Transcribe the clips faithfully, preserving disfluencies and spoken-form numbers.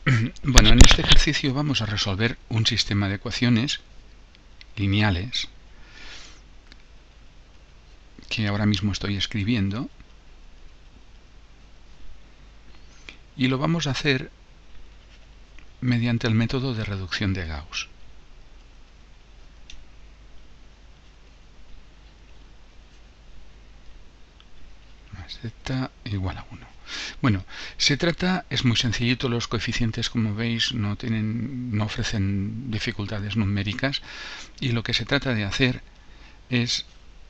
Bueno, en este ejercicio vamos a resolver un sistema de ecuaciones lineales que ahora mismo estoy escribiendo y lo vamos a hacer mediante el método de reducción de Gauss. Más z igual a uno. Bueno, se trata, es muy sencillito, los coeficientes, como veis, no, tienen, no ofrecen dificultades numéricas, y lo que se trata de hacer es,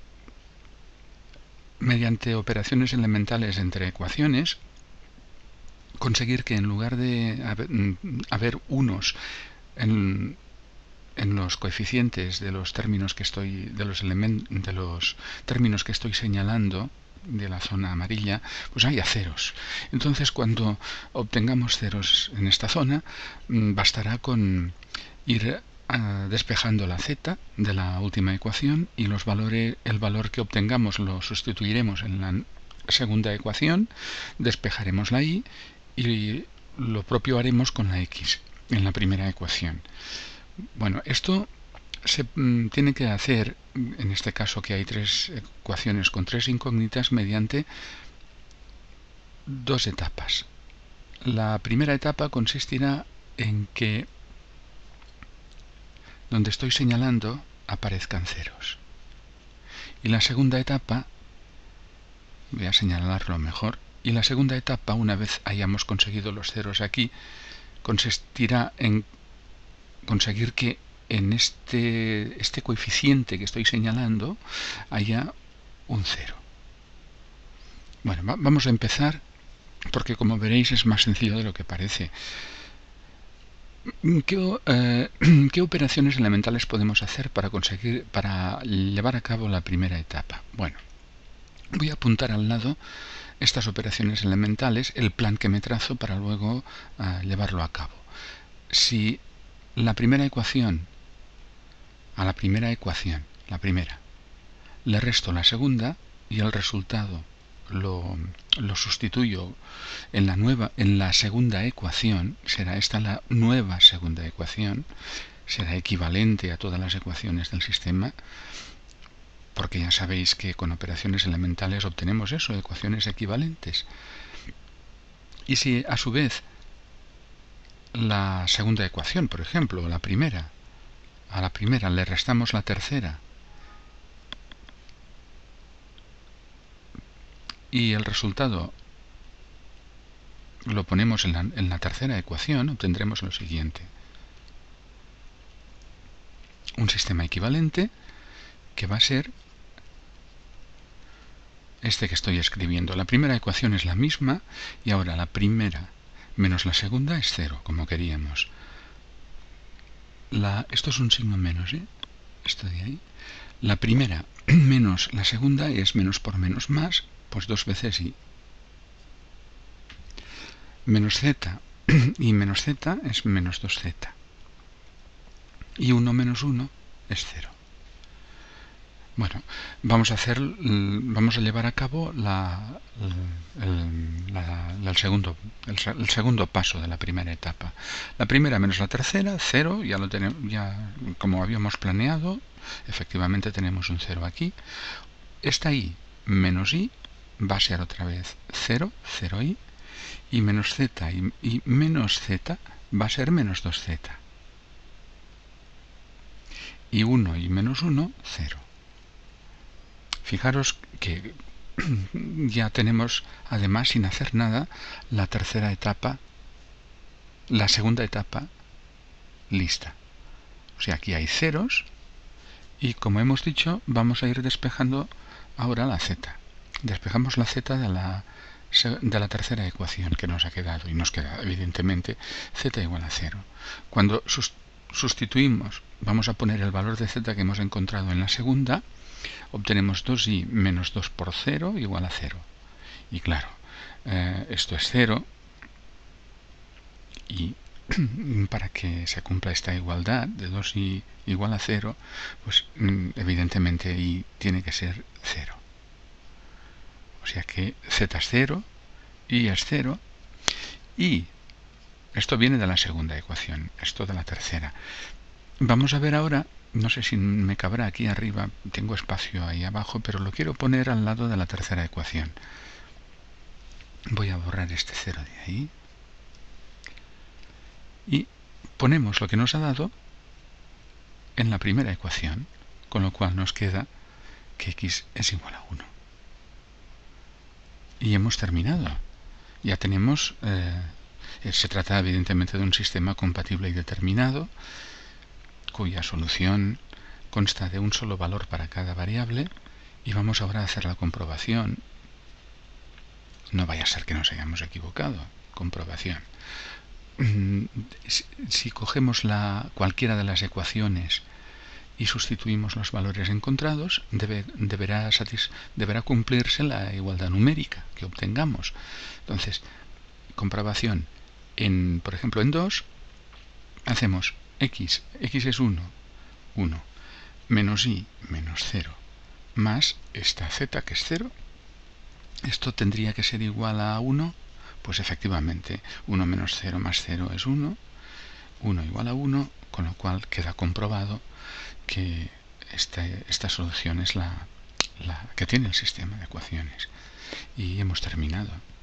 mediante operaciones elementales entre ecuaciones, conseguir que en lugar de haber, haber unos en, en los coeficientes de los términos que estoy de los elementos de los términos que estoy señalando de la zona amarilla, pues haya ceros. Entonces, cuando obtengamos ceros en esta zona, bastará con ir uh, despejando la z de la última ecuación, y los valores, el valor que obtengamos lo sustituiremos en la segunda ecuación, despejaremos la y y lo propio haremos con la x en la primera ecuación. Bueno, esto se mm, tiene que hacer, en este caso que hay tres ecuaciones con tres incógnitas, mediante dos etapas. La primera etapa consistirá en que donde estoy señalando aparezcan ceros. Y la segunda etapa, voy a señalarlo mejor, y la segunda etapa, una vez hayamos conseguido los ceros aquí, consistirá en conseguir que en este, este coeficiente que estoy señalando haya un cero. Bueno, va, vamos a empezar, porque como veréis es más sencillo de lo que parece. ¿Qué, eh, ¿Qué operaciones elementales podemos hacer para conseguir, para llevar a cabo la primera etapa? Bueno, voy a apuntar al lado estas operaciones elementales, el plan que me trazo para luego uh, llevarlo a cabo. Si la primera ecuación, a la primera ecuación, la primera, le resto la segunda y el resultado lo, lo sustituyo en la nueva, en la segunda ecuación, será esta la nueva segunda ecuación, será equivalente a todas las ecuaciones del sistema, porque ya sabéis que con operaciones elementales obtenemos eso, ecuaciones equivalentes. Y si a su vez la segunda ecuación, por ejemplo, la primera, a la primera le restamos la tercera y el resultado lo ponemos en la, en la tercera ecuación, obtendremos lo siguiente: un sistema equivalente que va a ser este que estoy escribiendo. La primera ecuación es la misma y ahora la primera menos la segunda es cero, como queríamos. La, esto es un signo menos, ¿eh? Esto de ahí. La primera menos la segunda es menos por menos más, pues dos veces y. Menos z y menos z es menos dos z. Y uno menos uno es cero. Bueno, vamos a hacer, vamos a llevar a cabo la, el, la, la, el, segundo, el, el segundo paso de la primera etapa. La primera menos la tercera, cero, ya lo tenemos, ya como habíamos planeado, efectivamente tenemos un cero aquí. Esta y menos y va a ser otra vez cero, cero y, y menos z y, y menos z va a ser menos dos z. Y uno y menos uno, cero. Fijaros que ya tenemos, además, sin hacer nada, la tercera etapa, la segunda etapa lista. O sea, aquí hay ceros y, como hemos dicho, vamos a ir despejando ahora la z. Despejamos la z de la, de la tercera ecuación que nos ha quedado, y nos queda, evidentemente, z igual a cero. Cuando sustituimos, vamos a poner el valor de z que hemos encontrado en la segunda, obtenemos dos y menos dos por cero igual a cero. Y claro, eh, esto es cero, y para que se cumpla esta igualdad de dos y igual a cero, pues evidentemente y tiene que ser cero. O sea que z es cero, y es cero, y Esto viene de la segunda ecuación, esto de la tercera. Vamos a ver ahora, no sé si me cabrá aquí arriba, tengo espacio ahí abajo, pero lo quiero poner al lado de la tercera ecuación. Voy a borrar este cero de ahí. Y ponemos lo que nos ha dado en la primera ecuación, con lo cual nos queda que x es igual a uno. Y hemos terminado. Ya tenemos, eh, se trata evidentemente de un sistema compatible y determinado, cuya solución consta de un solo valor para cada variable, y vamos ahora a hacer la comprobación. No vaya a ser que nos hayamos equivocado. Comprobación. Si, si cogemos la, cualquiera de las ecuaciones y sustituimos los valores encontrados, debe, deberá, satis, deberá cumplirse la igualdad numérica que obtengamos. Entonces, comprobación. En, por ejemplo, en dos, hacemos x, x es uno, uno, menos y, menos cero, más esta z, que es cero. Esto tendría que ser igual a uno. Pues efectivamente, uno menos cero más cero es uno, uno igual a uno, con lo cual queda comprobado que esta, esta solución es la, la que tiene el sistema de ecuaciones. Y hemos terminado.